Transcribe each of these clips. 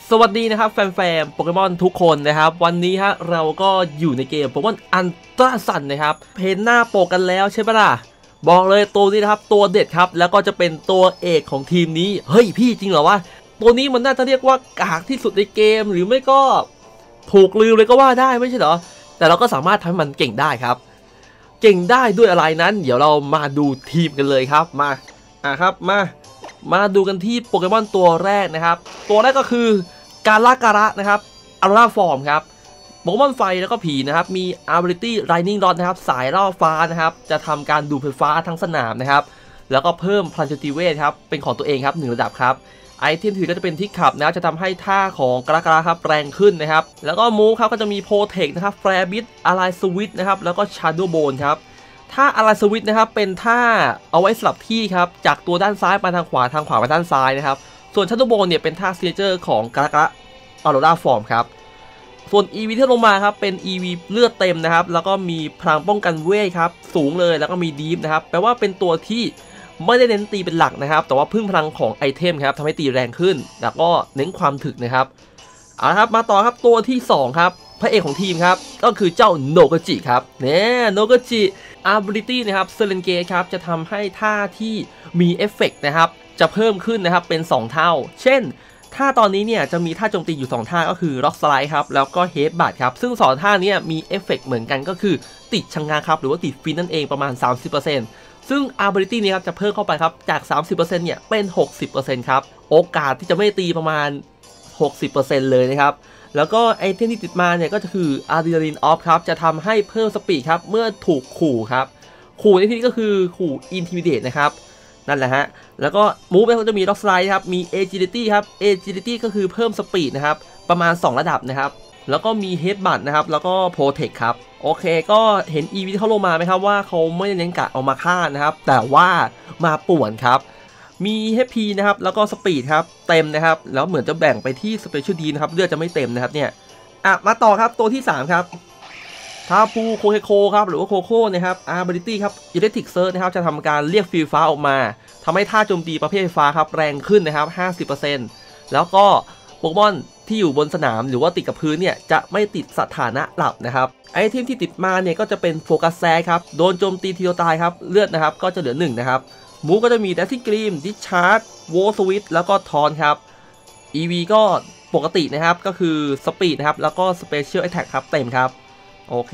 สวัสดีนะครับแฟนๆโปเกมอนทุกคนนะครับวันนี้ฮะเราก็อยู่ในเกมโปเกมอนอันตราซันนะครับเพนหน้าโปกันแล้วใช่ปะล่ะบอกเลยตัวนี้นะครับตัวเด็ดครับแล้วก็จะเป็นตัวเอกของทีมนี้เฮ้ยพี่จริงเหรอวะตัวนี้มันน่าจะเรียกว่ากากที่สุดในเกมหรือไม่ก็ถูกลืมเลยก็ว่าได้ไม่ใช่เหรอแต่เราก็สามารถทำให้มันเก่งได้ครับเก่งได้ด้วยอะไรนั้นเดี๋ยวเรามาดูทีมกันเลยครับมาครับมาดูกันที่โปเกมอนตัวแรกนะครับตัวแรกก็คือการะนะครับอัลลาฟอร์มครับโปเกมอนไฟแล้วก็ผีนะครับมี Ability Lightning Rod นะครับสายล่อฟ้านะครับจะทำการดูดไฟฟ้าทั้งสนามนะครับแล้วก็เพิ่มพลังโจมตีเวทครับเป็นของตัวเองครับ1ระดับครับไอเทมถือก็จะเป็นที่ขับนะจะทำให้ท่าของการะครับแรงขึ้นนะครับแล้วก็มูฟครับก็จะมีโปรเทคนะครับแฟร์บิทอะไรสวิตนะครับแล้วก็ชาร์โดโบนครับท่าอะไรสวิตนะครับเป็นท่าเอาไว้สลับที่ครับจากตัวด้านซ้ายมาทางขวามาด้านซ้ายนะครับส่วนชาร์โดโบนเนี่ยเป็นท่าเซเจอร์ของการะออโรราฟอร์มครับส่วน EV ที่ลงมาครับเป็น EV เลือดเต็มนะครับแล้วก็มีพลังป้องกันเวทครับสูงเลยแล้วก็มีดีฟนะครับแปลว่าเป็นตัวที่ไม่ได้เน้นตีเป็นหลักนะครับแต่ว่าพึ่งพลังของไอเทมครับทำให้ตีแรงขึ้นแล้วก็เน้นความถึกนะครับเอาละครับมาต่อครับตัวที่2ครับพระเอกของทีมครับก็คือเจ้าโนกจิครับเนี่ยโนกจิ Ability นะครับเซเลนเกครับจะทำให้ท่าที่มีเอฟเฟกต์นะครับจะเพิ่มขึ้นนะครับเป็น2เท่าเช่นท่าตอนนี้เนี่ยจะมีท่าโจมตีอยู่2ท่าก็คือล็อกสไลด์ครับแล้วก็เฮดบัตครับซึ่ง2ท่านี้มีเอฟเฟกต์เหมือนกันก็คือติดชะงักครับหรือว่าติดฟินนั่นเองประมาณ 30%ซึ่ง Ability นี้ครับจะเพิ่มเข้าไปครับจาก 30% เนี่ยเป็น 60% ครับโอกาสที่จะไม่ตีประมาณ 60% เลยนะครับแล้วก็ไอเทมที่ติดมาเนี่ยก็จะคือ Adrenaline Off ครับจะทำให้เพิ่มสปีดครับเมื่อถูกขู่ครับขู่ในที่นี้ก็คือขู่ Intimidate นะครับนั่นแหละฮะแล้วก็มูฟก็จะมีล็อกสไลด์ครับมี Agility ครับ Agility ก็คือเพิ่มสปีดนะครับประมาณ2ระดับนะครับแล้วก็มี Headbutt นะครับแล้วก็ Protect ครับโอเคก็เห็น EV ที่เขาลงมาไหมครับว่าเขาไม่ได้เน้นกะเอามาฆ่านะครับแต่ว่ามาป่วนครับมี HP นะครับแล้วก็ Speed ครับเต็มนะครับแล้วเหมือนจะแบ่งไปที่ Special D นะครับเลือดจะไม่เต็มนะครับเนี่ยมาต่อครับตัวที่3ครับทาพูโคเคโคครับหรือว่าโคโค่นะครับ Ability ครับ Electric Surge นะครับจะทำการเรียกฟีฟ้าออกมาทำให้ท่าโจมตีประเภทไฟฟ้าครับแรงขึ้นนะครับ 50% แล้วก็โปเกมอนที่อยู่บนสนามหรือว่าติดกับพื้นเนี่ยจะไม่ติดสถานะหลับนะครับไอเทมที่ติดมาเนี่ยก็จะเป็นโฟกัสแซครับโดนโจมตีทีเดียวตายครับเลือดนะครับก็จะเหลือ1นะครับมูก็จะมีแดชซิ่งกรีมดิชาร์จโวสวิตแล้วก็ทอนครับ EV ก็ปกตินะครับก็คือสปีดนะครับแล้วก็สเปเชียลแอทแทคครับเต็มครับโอเค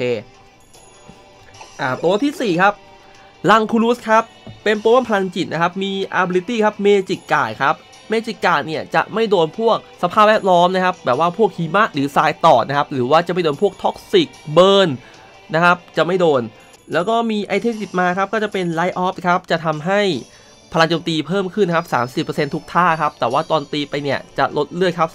ตัวที่4ครับลังคูรุสครับเป็นโปเกมอนพลังจิตนะครับมี Ability ครับเมจิกการ์ดครับเมจิกการ์ดเนี่ยจะไม่โดนพวกสภาพแวดล้อมนะครับแบบว่าพวกหิมะหรือทรายตอดนะครับหรือว่าจะไม่โดนพวกท็อกซิกเบิร์นนะครับจะไม่โดนแล้วก็มีไอเทมติดมาครับก็จะเป็นไลท์ออฟครับจะทำให้พลังโจมตีเพิ่มขึ้นครับ 30% ทุกท่าครับแต่ว่าตอนตีไปเนี่ยจะลดเลือดครับ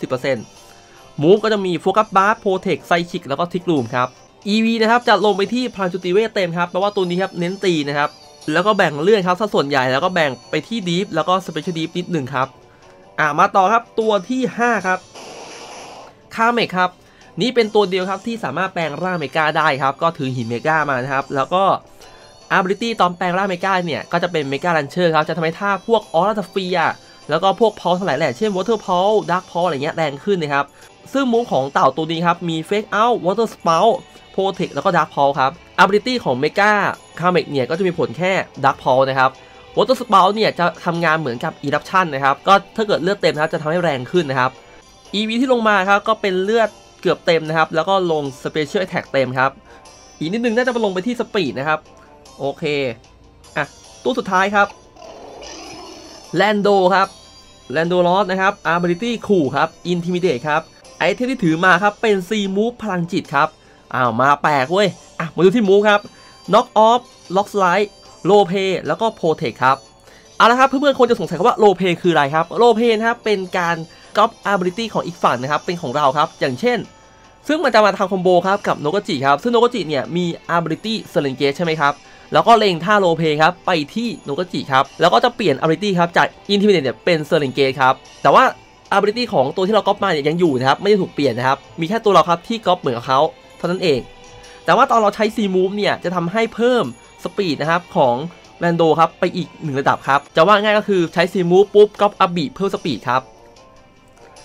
10% มูฟก็จะมีโฟกัสบาร์โปรเทคไซคิกแล้วก็ทิกลูมครับ EV นะครับจะลงไปที่พลังโจมตีเวทเต็มครับแปลว่าตัวนี้ครับเน้นตีนะครับแล้วก็แบ่งเลือดครับส่วนใหญ่แล้วก็แบ่งไปที่ดีฟแล้วก็สเปเชียลดีฟนิดหนึ่งครับมาต่อครับตัวที่5ครับคาเมกครับนี่เป็นตัวเดียวครับที่สามารถแปลงร่างเมกาได้ครับก็ถือหินเมกามานะครับแล้วก็ Ability ตอนแปลงร่างเมกาเนี่ยก็จะเป็นเมกาลันเชอร์ครับจะทำให้ท่าพวกออร่าสเฟียร์แล้วก็พวกพอลทั้งหลายแหละเช่นวอเตอร์พอลดาร์กพอลอะไรเงี้ยแรงขึ้นนะครับซึ่งมูฟของเต่าตัวนี้ครับมีเฟกเอาท์วอเตอร์สเปาท์โปรเทคแล้วก็ดาร์กพอลครับ Ability ของเมกาคาเมกเนี่ยก็จะมีผลแค่ดาร์กพอลนะครับวอเตอร์สเปาท์เนี่ยจะทำงานเหมือนกับ Eruption นะครับก็ถ้าเกิดเลือดเต็มนะครับจะทำให้แรงขึ้นนะครับ EV ที่ลงมาครับก็เป็นเลือดเกือบเต็มนะครับแล้วก็ลง Special Attack เต็มครับอีกนิดนึงน่าจะลงไปที่สปีดนะครับโอเคตัวสุดท้ายครับแลนโดครับแลนโดลอสนะครับ Ability ขู่ครับ Intimidate ครับไอเทมที่ถือมาครับเป็น C Move พลังจิตครับมาแปลกเว้ยมาดูที่ Move ครับ Knock Off Lock Slide Low Pay แล้วก็ Protect ครับเอาละครับเพื่อนๆคนจะสงสัยว่า Low Pay คืออะไรครับ Low Pay นะครับเป็นการก๊อป Ability ของอีกฝั่งนะครับเป็นของเราครับอย่างเช่นซึ่งมันจะมาทำคอมโบครับกับโนกจิครับซึ่งโนกจิเนี่ยมี Ability Serengate ใช่ไหมครับแล้วก็เล็งท่าโลเพครับไปที่โนกจิครับแล้วก็จะเปลี่ยน Ability ครับจาก Intimidate เนี่ยเป็น Serengate ครับแต่ว่า Ability ของตัวที่เราก๊อปมาเนี่ยยังอยู่นะครับไม่ได้ถูกเปลี่ยนนะครับมีแค่ตัวเราครับที่ก๊อปเหมือนกับเขาเท่านั้นเองแต่ว่าตอนเราใช้ C Move เนี่ยจะทำให้เพิ่มสปีดนะครับของแลนโดครับไปอีก1ระดับครับจะว่าง่ายก็คือใช้ C Move ปุ๊บก๊อปอัพบีเพิ่มสปีดครับ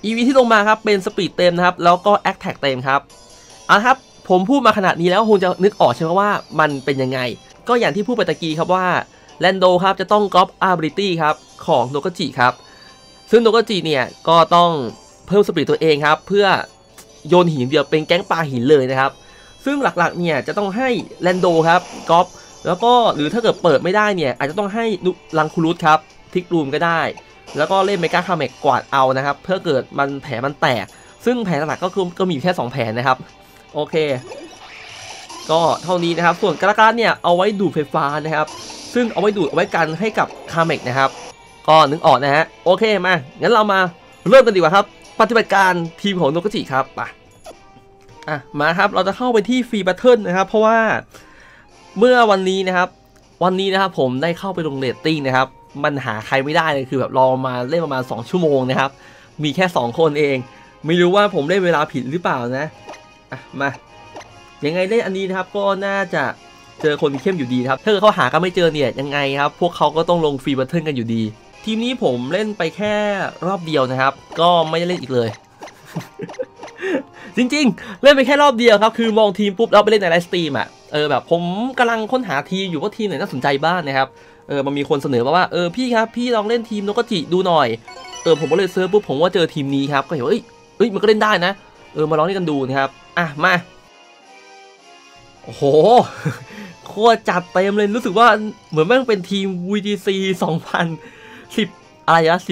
EV ที่ลงมาครับเป็นสปีดเต็มนะครับแล้วก็แอคแท็กเต็มครับเอาละครับผมพูดมาขนาดนี้แล้วคงจะนึกออกใช่ไหมว่ามันเป็นยังไงก็อย่างที่พูดไปตะกี้ครับว่าแลนโดครับจะต้องก๊อป ability ครับของโนกาจิครับซึ่งโนกาจิเนี่ยก็ต้องเพิ่มสปีดตัวเองครับเพื่อโยนหินเดียวเป็นแก๊งปลาหินเลยนะครับซึ่งหลักๆเนี่ยจะต้องให้แลนโดครับก๊อปแล้วก็หรือถ้าเกิดเปิดไม่ได้เนี่ยอาจจะต้องให้ลังคูรุสครับทิกรูมก็ได้แล้วก็เล่นเมกาคาเมกกวาดเอานะครับเพื่อเกิดมันแผลมันแตกซึ่งแผลหลักๆก็มีแค่2แผลนะครับโอเคก็เท่านี้นะครับส่วนกระการเนี่ยเอาไว้ดูดไฟฟ้านะครับซึ่งเอาไว้ดูดเอาไว้กันให้กับคาเมกนะครับก็นึกออกนะฮะโอเคมางั้นเรามาเริ่มกันดีกว่าครับปฏิบัติการทีมของโนกาจิครับมาครับเราจะเข้าไปที่ฟรีแบทเทิลนะครับเพราะว่าเมื่อวันนี้นะครับผมได้เข้าไปลงเรตติ้งนะครับมันหาใครไม่ได้เลยคือแบบรอมาเล่นประมาณ2ชั่วโมงนะครับมีแค่2คนเองไม่รู้ว่าผมเล่นเวลาผิดหรือเปล่านะมายังไงเล่นอันนี้นะครับก็น่าจะเจอคนเข้มอยู่ดีครับถ้าเกิดเขาหาก็ไม่เจอเนี่ยยังไงครับพวกเขาก็ต้องลงฟรีแบทเทิลกันอยู่ดีทีมนี้ผมเล่นไปแค่รอบเดียวนะครับก็ไม่ได้เล่นอีกเลย จริงๆเล่นไปแค่รอบเดียวครับคือมองทีมปุ๊บแล้วไปเล่นในไลฟ์สตรีมแบบผมกำลังค้นหาทีมอยู่ว่าทีมไหนน่าสนใจบ้างนะครับมันมีคนเสนอมาว่าพี่ครับพี่ลองเล่นทีมโนกาจิดูหน่อยผมก็เลยเซิร์ชปุ๊บผมว่าเจอทีมนี้ครับก็เห็นว่าเอ้ยมันก็เล่นได้นะมาลองเล่นกันดูนะครับมาโอ้โหโคตรจัดเต็มเลยรู้สึกว่าเหมือนแม่งเป็นทีม VGC 2010อะไรนะ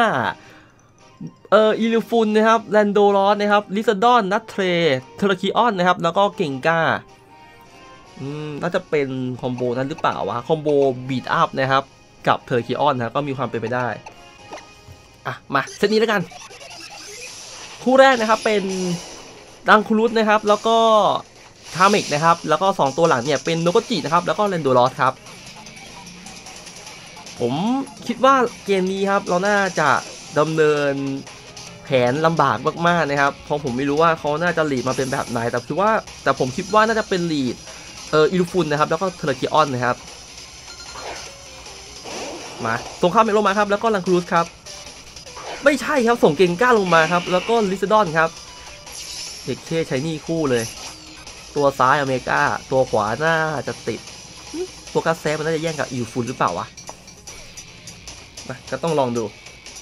15อิลูฟุนนะครับแลนโดรอสนะครับลิซาดอนนัทเทรเทอร์คิออนนะครับแล้วก็เก่งก้าน่าจะเป็นคอมโบนั้นหรือเปล่าวะคอมโบบีทอัพนะครับกับเทอร์คิออนนะก็มีความเป็นไปได้มาเซตนี้แล้วกันคู่แรกนะครับเป็นดังคูรุสนะครับแล้วก็คาเมกนะครับแล้วก็2ตัวหลังเนี่ยเป็นโนกาจินะครับแล้วก็แลนโดรอสครับผมคิดว่าเกมนี้ครับเราน่าจะดำเนินแผนลำบากมากๆนะครับเพราะผมไม่รู้ว่าเขาน่าจะลีดมาเป็นแบบไหนแต่ผมคิดว่าน่าจะเป็นลีดอิลูฟุนนะครับแล้วก็เทอร์คิออนนะครับมาส่งข้ามเมลงมาครับแล้วก็ลังครูสครับไม่ใช่ครับส่งเก่งก้าลงมาครับแล้วก็ลิซาดอนครับเด็กใช้นี่คู่เลยตัวซ้ายอเมริกาตัวขวาน่าจะติดโฟกัสแซฟมันน่าจะแย่งกับอิลูฟุนหรือเปล่าวะก็ต้องลองดู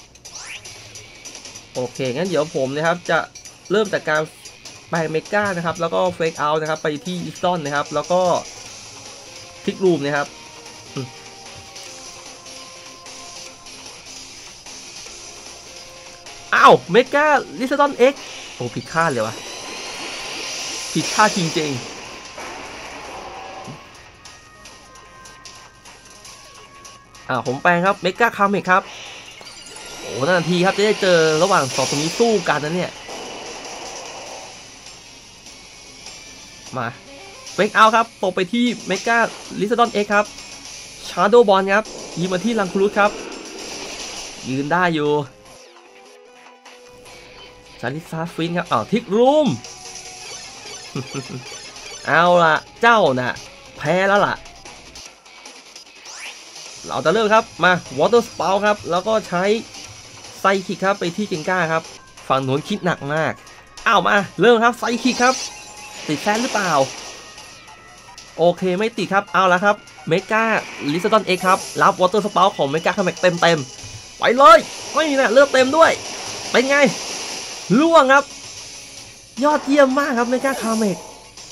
โอเคงั้นเดี๋ยวผมนะครับจะเริ่มจากการไปเมกานะครับแล้วก็เฟกเอาท์นะครับไปที่อิสตันนะครับแล้วก็ทิกรูมนะครับเมกาลิซาดอนเอ็กโอ้ผิดคาดเลยวะผิดคาดจริงๆผมแปลงครับเมกาคาเมกครับโอ้นาทีครับจะได้เจอระหว่าง2ตัวนี้สู้กันนะเนี่ยมาเฟกเอาครับตกไปที่เมกาลิซาดอนเอ็กครับชาร์โดบอลครับยิงมาที่ลังคูรุสครับยืนได้อยู่ชาลิซาฟินครับทิกรูม เอาล่ะเจ้าน่ะแพ้แล้วล่ะเราจะเริ่มครับมาวอเตอร์สปาวครับแล้วก็ใช้ไซคิกครับไปที่เกงก้าครับฝั่งโน้นคิดหนักมากมาเริ่มครับไซคิกครับติดแซนหรือเปล่าโอเคไม่ติดครับเอาละครับเมกาลิซาดอนเอ็กครับรับวอเตอร์สปาวของเมกาคาเมกเต็มไปเลยไม่นะเลือกเต็มด้วยเป็นไงล่วงครับยอดเยี่ยมมากครับเมกาคาเมก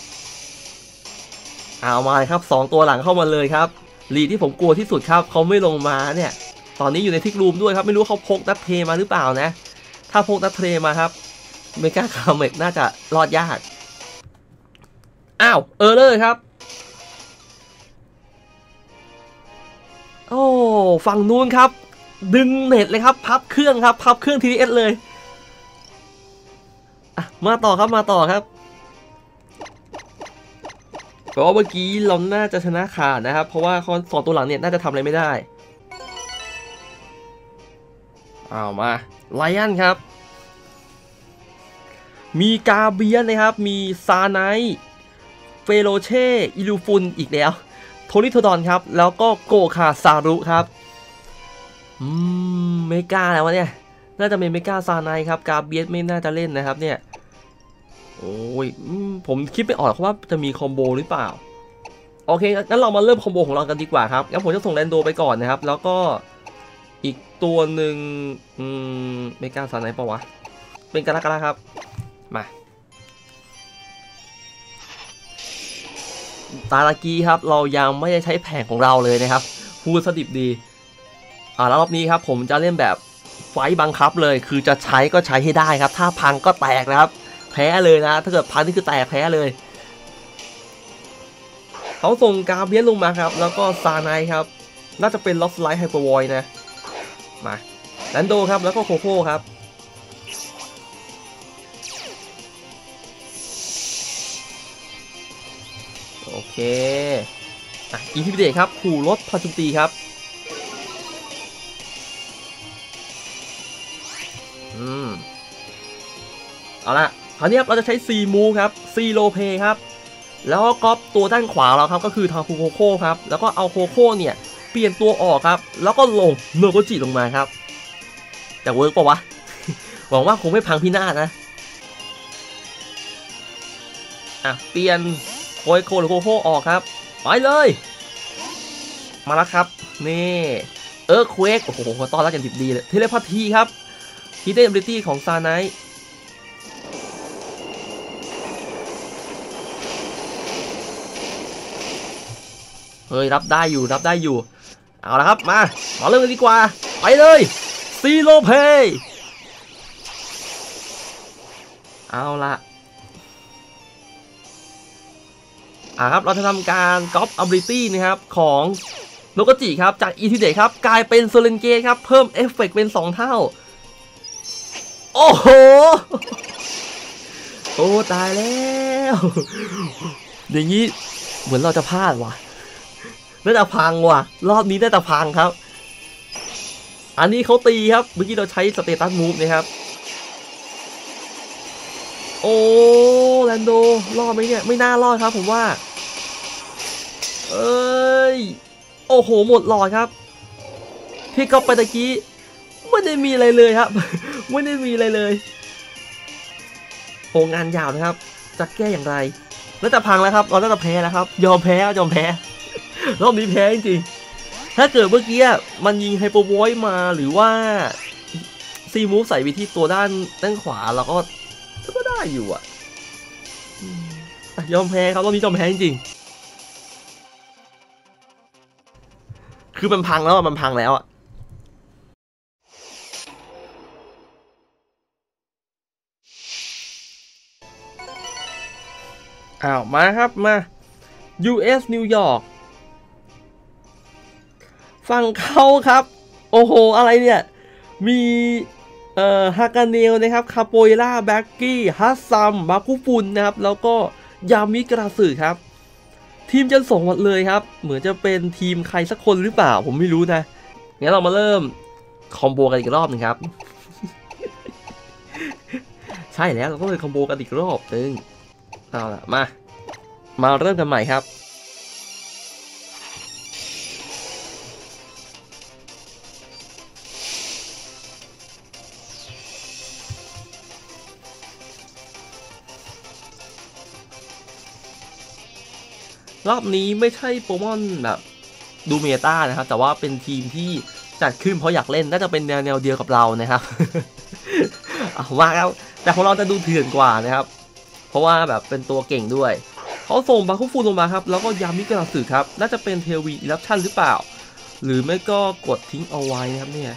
มาเลยครับ2ตัวหลังเข้ามาเลยครับลีที่ผมกลัวที่สุดครับเขาไม่ลงมาเนี่ยตอนนี้อยู่ในทิกรูมด้วยครับไม่รู้เขาพกนัทเทมาหรือเปล่านะถ้าพกนัทเทมาครับเมกาคาเมกน่าจะรอดยากเลยครับฝั่งนู้นครับดึงเน็ตเลยครับพับเครื่องครับพับเครื่อง TDS เลยมาต่อครับแต่ว่าเมื่อกี้เราน่าจะชนะขาดนะครับเพราะว่า2ตัวหลังเนี่ยน่าจะทำอะไรไม่ได้มาไลออนครับมีกาเบียนนะครับมีซาไนเฟโรเช่อิลูฟุนอีกแล้วโทริโทดอนครับแล้วก็โกคาซารุครับเมกาแล้ววะเนี่ยน่าจะเป็นเมกาซาไนครับกาเบียสไม่น่าจะเล่นนะครับเนี่ยโอ้ยผมคิดไม่ออกว่าจะมีคอมโบหรือเปล่าโอเคงั้นเรามาเริ่มคอมโบของเรากันดีกว่าครับงั้นผมจะส่งแรนโดไปก่อนนะครับแล้วก็อีกตัวหนึ่งเมกาซาไนปะวะเป็นกาลากาครับมาตาลากีครับเรายังไม่ได้ใช้แผงของเราเลยนะครับพูดสดิบดีแล้วรอบนี้ครับผมจะเล่นแบบไฟบังคับเลยคือจะใช้ก็ใช้ให้ได้ครับถ้าพังก็แตกนะครับแพ้เลยนะถ้าเกิดพังนี่คือแตกแพ้เลยเขาส่งกาเบียนลงมาครับแล้วก็ซาไนครับน่าจะเป็นล็อกสไลด์ไฮเปอร์วอยนะมาแลนโดครับแล้วก็โคโค่ครับโอเคอินทิมิเดตครับขู่ลดพลังโจมตีครับเอาละคราวนี้เราจะใช้4มูครับ4โลเพครับแล้วก็ก๊อปตัวด้านขวาเราครับก็คือทาคุโคโค่ครับแล้วก็เอาโคโค่เนี่ยเปลี่ยนตัวออกครับแล้วก็ลงโนโกจิลงมาครับแต่เวิร์กปะวะ หวังว่าคงไม่พังพินาศนะเปลี่ยนโคโค่หรือโคโค่ออกครับไปเลยมาแล้วครับนี่เควกโอ้โหต้อนรับกันดิบดีเลยเทเลพาธีครับฮีเดนเอบิลิตี้ของซาไนเฮ้ยรับได้อยู่เอาละครับมาเริ่มกันดีกว่าไปเลยซีโลเพย์เอาละครับเราจะทำการก๊อป ability นะครับของโนโกจิครับจากอีทิเดะครับกลายเป็นโซเลนเกะครับเพิ่มเอฟเฟกต์เป็น2เท่าโอ้โหโอ้ตายแล้วอย่างนี้เหมือนเราจะพลาดว่ะน่าจะพังว่ะรอบนี้น่าจะพังครับอันนี้เขาตีครับเมื่อกี้เราใช้สเตตัสมูฟนะครับโอ้แลนโดรอดไหมเนี่ยไม่น่ารอดครับผมว่าโอ้โหหมดหลอดครับที่ก๊อปไปตะกี้ไม่ได้มีอะไรเลยครับไม่ได้มีอะไรเลยโอ้งานยาวนะครับจะแก้อย่างไรแล้วจะพังแล้วครับเราน่าจะแพ้แล้วครับยอมแพ้รอบนี้แพ้จริงๆถ้าเกิดเมื่อกี้มันยิงไฮเปอร์วอยมาหรือว่าซีมูฟใส่ไปที่ตัวด้านขวาเราก็ได้อยู่ยอมแพ้ครับรอบนี้ยอมแพ้จริงๆคือมันพังแล้วมาครับมา US นิวยอร์กฝั่งเขาครับโอ้โหอะไรเนี่ยมีฮากาเนลนะครับคาโปเอล่าแบ็กกี้ฮัสซัมบาคุฟุนนะครับแล้วก็ยามิกราสึครับทีมจะส่งหมดเลยครับเหมือนจะเป็นทีมใครสักคนหรือเปล่าผมไม่รู้นะงั้นเรามาเริ่มคอมโบกันอีกรอบนึงครับ ใช่แล้วเราก็เลยคอมโบกันอีกรอบนึงเอาล่ะมาเริ่มกันใหม่ครับรอบนี้ไม่ใช่โปเกมอนแบบดูเมตานะครับแต่ว่าเป็นทีมที่จัดขึ้นเพราะอยากเล่นน่าจะเป็นแนวเดียวกับเรานะครับ ว่าแล้วแต่ของเราจะดูเถื่อนกว่านะครับเพราะว่าแบบเป็นตัวเก่งด้วยเขาส่งบาคุฟูลงมาครับแล้วก็ยามิกระสึครับน่าจะเป็นเทวีอิรัปชั่นหรือเปล่าหรือไม่ก็กดทิ้งเอาไว้นะครับเนี่ย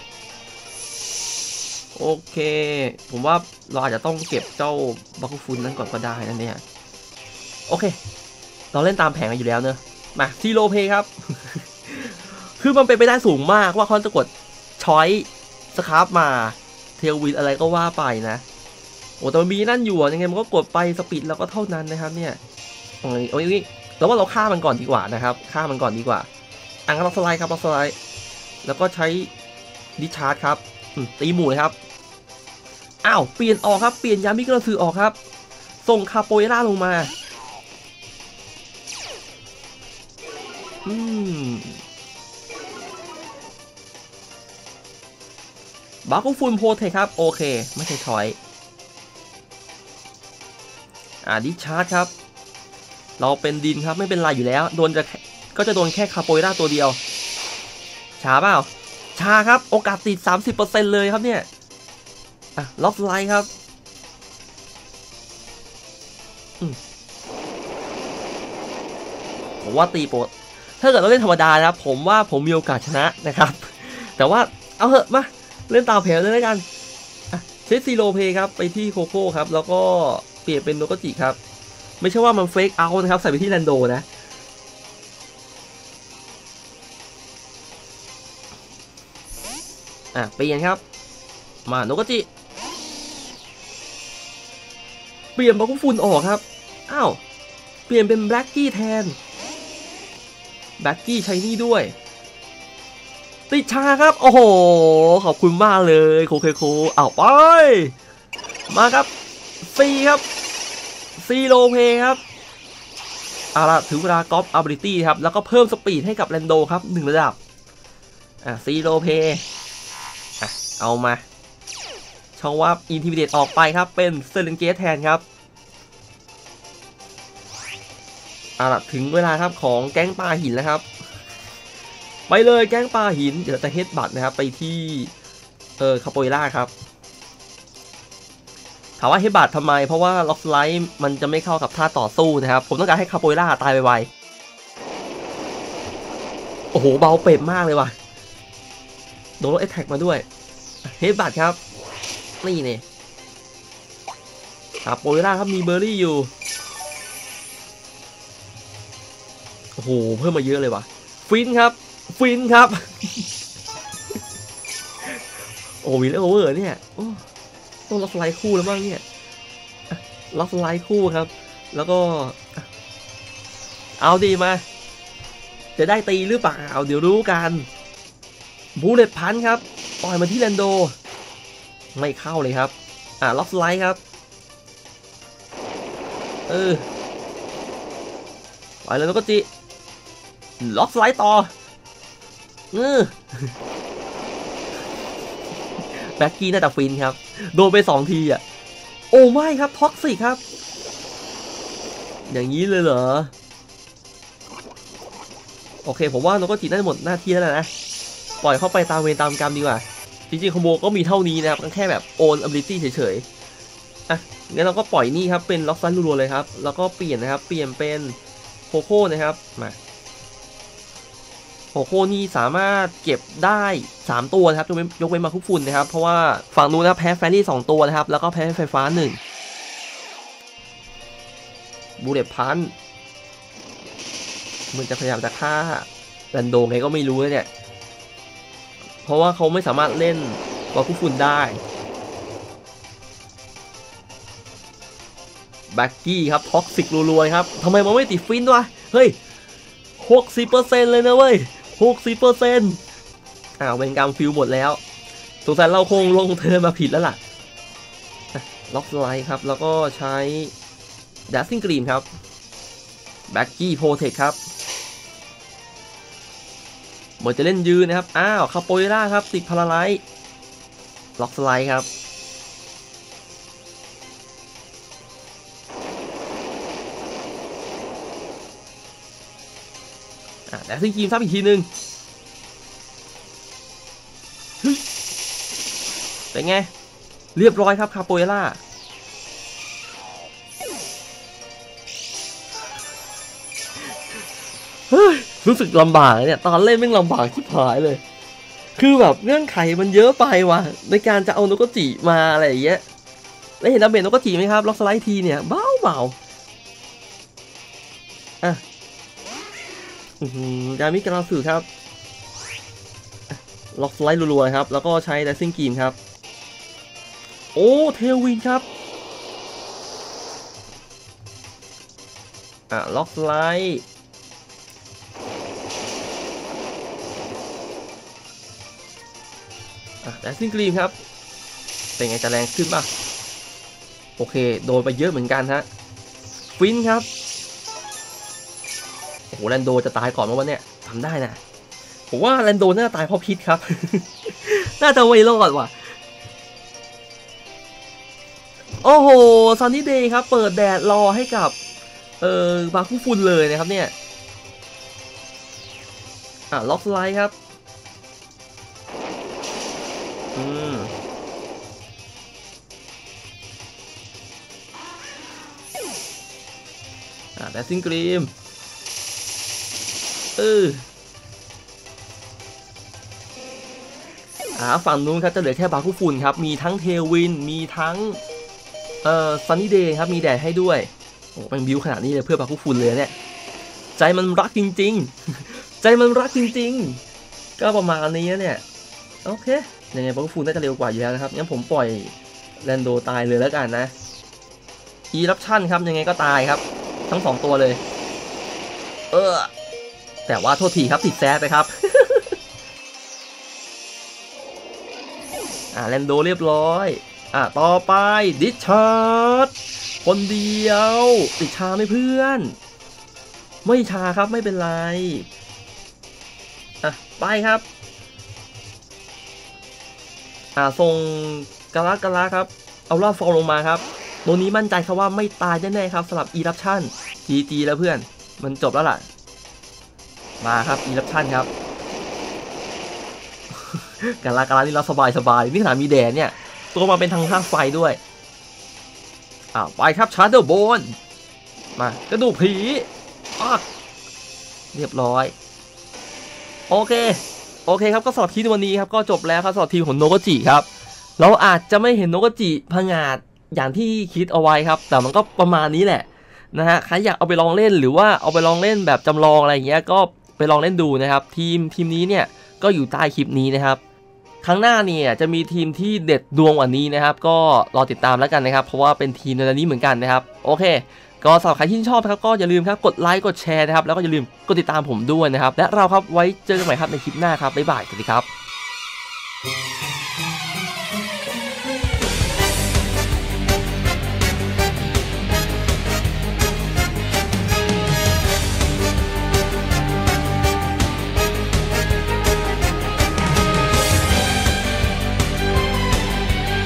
โอเคผมว่าเราอาจจะต้องเก็บเจ้าบาคุฟูนั้นก่อนก็ได้นะเนี่ยโอเคเราเล่นตามแผนกันอยู่แล้วเนอะมาซีโรเพครับ คือมันเป็นไปได้สูงมากว่าเขาจะกดช้อยสครับมาเทลวินอะไรก็ว่าไปนะโอ้แต่มันมีนั่นอยู่ยังไงมันก็กดไปสปีดแล้วก็เท่านั้นนะครับเนี่ยโอ้ยแล้วว่าเราฆ่ามันก่อนดีกว่านะครับฆ่ามันก่อนดีกว่างั้นเราสไลด์ครับเราสไลด์แล้วก็ใช้ดิชาร์จครับตีหมู่เลยครับเปลี่ยนออกครับเปลี่ยนยามิกระสือออกครับส่งคาโปเอล่าลงมาบาคูฟูนโพเทคครับโอเคไม่ใช่ชอยดิชาร์จครับเราเป็นดินครับไม่เป็นไรอยู่แล้วก็จะโดนแค่คาโปยราตัวเดียวช้าเปล่าช้าครับโอกาสติด 30% เลยครับเนี่ยล็อกไลท์ครับผมว่าตีโปรถ้าเกิดเราเล่นธรรมดานะครับผมว่าผมมีโอกาสชนะนะครับแต่ว่าเอาเหอะมาเล่นตามแผนเลยแล้วกันเซตซีโรเพย์ครับไปที่โคโค่ครับแล้วก็เปลี่ยนเป็นโนโกจิครับไม่ใช่ว่ามันเฟกเอาท์นะครับใส่ไปที่แลนโดนะเปลี่ยนครับมาโนโกจิเปลี่ยนบาคุฟุนออกครับอ้าวเปลี่ยนเป็นแบล็กกี้แทนแบล็กกี้ใช้นี่ด้วยติดชาครับโอ้โหขอบคุณมากเลยโคเคโคเอาไปมาครับซีครับซีโรเพครับเอาล่ะถึงเวลากอล์ฟอัลบิลิตี้ครับแล้วก็เพิ่มสปีดให้กับแลนโดครับ1ระดับซีโรเพเอามาช่องว่าอินทิมิเดตออกไปครับเป็นเซเลนเกตแทนครับเอาล่ะถึงเวลาครับของแก๊งปลาหินแล้วครับไปเลยแก๊งปลาหินเดี๋ยวจะเฮดบัตนะครับไปที่คาโปยล่าครับถามว่าเฮดบัตทำไมเพราะว่าล็อกไลท์มันจะไม่เข้ากับท่าต่อสู้นะครับผมต้องการให้คาโปยล่าตายไวๆโอ้โหเบาเป๊ะมากเลยว่ะโดนรถแอทแทกมาด้วยเฮดบัตครับนี่เนี่ยคาโปยล่าครับมีเบอร์รี่อยู่โอ้โหเพิ่มมาเยอะเลยว่ะฟินครับฟินครับโอ้วิลเลอร์โอเวอร์เนี่ยต้องล็อกไลท์คู่แล้วบ้างเนี่ยล็อกไลท์คู่ครับแล้วก็เอาดีมาจะได้ตีหรือเปล่าเดี๋ยวรู้กันบูเลตพันครับปล่อยมาที่แลนโดไม่เข้าเลยครับล็อกไลท์ครับปล่อยแล้วก็จิล็อกไลท์ต่อแบ็กกี้น่าจะฟินครับโดนไป2 ทีโอ้ไม่ครับท็อกซิกครับอย่างนี้เลยเหรอโอเคผมว่าโนโกจิน่าจะหมดหน้าที่แล้วนะปล่อยเข้าไปตามเวรตามกรรมดีกว่าจริงๆคอมโบก็มีเท่านี้นะครับแค่แบบโอน ability เฉยๆงั้นเราก็ปล่อยนี่ครับเป็นล็อกซันรัวๆเลยครับแล้วก็เปลี่ยนนะครับเปลี่ยนเป็นโคโค่นะครับมาโคโค่นี่สามารถเก็บได้3ตัวนะครับยกเว้นมาคุฟุนนะครับเพราะว่าฝั่งนู้นนะแพ้แฟรี่2ตัวนะครับแล้วก็แพ้ไฟฟ้า1บูเลตพันมันจะพยายามจะฆ่าแลนโดไงก็ไม่รู้เนี่ยเพราะว่าเขาไม่สามารถเล่นวาคุฟุนได้แบ็กกี้ครับท็อกซิกรัวๆครับทำไมมันไม่ติดฟินวะเฮ้ย 60% เลยนะเว้ย60%เป็นการฟิลหมดแล้วสงสัยเราคงลงเทิร์นมาผิดแล้วล่ะล็อกไลท์ครับแล้วก็ใช้ดัซซิ่งกรีนครับแบ็กกี้โพเทคครับเหมือนจะเล่นยืนนะครับคาโปยล่าครับติดพาราไลท์ล็อกไลท์ครับดัซซิ่งกรีนซ้ำอีกทีนึงเป็นไงเรียบร้อยครับคาโปยล่ารู้สึกลำบากเนี่ยตอนเล่นไม่ลำบากชิบหายเลยคือแบบเงื่อนไขมันเยอะไปว่ะในการจะเอาโนโกจิมาอะไรอย่างเงี้ยแล้วเห็นดาเมจโนโกจิไหมครับล็อกสไลด์ทีเนี่ยเบาดามิกำลังสื่อครับล็อกสไลด์รัวๆครับแล้วก็ใช้ดัซซิ่งกรีนครับโอ้เทลวินครับล็อกสไลด์ดัซซิ่งกรีนครับเป็นไงจะแรงขึ้นป่ะโอเคโดนไปเยอะเหมือนกันฮะฟินครับโอ้โหแลนโดจะตายก่อนเมื่อวันเนี้ยทำได้นะผมว่าแลนโดน่าจะตายเพราะพิษครับ น่าจะไวรอดว่ะโอ้โหซันนี่เดย์ครับเปิดแดดรอให้กับบาคุฟุนเลยนะครับเนี่ยล็อกสไลด์ครับแดซซิ่งกรีมฝั่งนู้นครับจะเหลือแค่บาคุฟุนครับมีทั้งเทลวินมีทั้งซันนี่เดย์ครับมีแดดให้ด้วยโอ้เป็นบิวขนาดนี้เลยเพื่อบาคุฟุนเลยเนี่ยใจมันรักจริงๆใจมันรักจริงๆก็ประมาณนี้เนี่ยโอเคยังไงบาคุฟุนน่าจะเร็วกว่าอยู่แล้วนะครับงั้นผมปล่อยแลนโดตายเลยแล้วกันนะอีรัปชั่นครับยังไงก็ตายครับทั้ง2ตัวเลยแต่ว่าโทษทีครับติดแซดไปครับ แลนโดเรียบร้อยต่อไปดิชาร์ดคนเดียวติดชาไม่เพื่อนไม่ชาครับไม่เป็นไรไปครับส่งกาละครับเอาล่าฟอลลงมาครับตัวนี้มั่นใจครับว่าไม่ตายแน่ๆครับสำหรับอีรัปชั่นจีแล้วเพื่อนมันจบแล้วล่ะมาครับอีรัปชั่นครับกาลานี่เราสบายนี่ขนาดมีแดดเนี่ยตัวมาเป็นทางข้างไฟด้วยไปครับชาร์เดอร์โบนมากระดูกผีเรียบร้อยโอเคครับก็สอบทีมวันนี้ครับก็จบแล้วครับสอบทีมของโนโกจิครับเราอาจจะไม่เห็นโนโกจิผงาดอย่างที่คิดเอาไว้ครับแต่มันก็ประมาณนี้แหละนะฮะใครอยากเอาไปลองเล่นหรือว่าเอาไปลองเล่นแบบจำลองอะไรอย่างเงี้ยก็ไปลองเล่นดูนะครับทีมนี้เนี่ยก็อยู่ใต้คลิปนี้นะครับครั้งหน้าเนี่ยจะมีทีมที่เด็ดดวงกว่านี้นะครับก็รอติดตามแล้วกันนะครับเพราะว่าเป็นทีมในนี้เหมือนกันนะครับโอเคก็สำหรับใครที่ชอบครับก็อย่าลืมครับกดไลค์กดแชร์นะครับแล้วก็อย่าลืมกดติดตามผมด้วยนะครับและเราครับไว้เจอกันใหม่ครับในคลิปหน้าครับบ๊ายบายสวัสดีครับ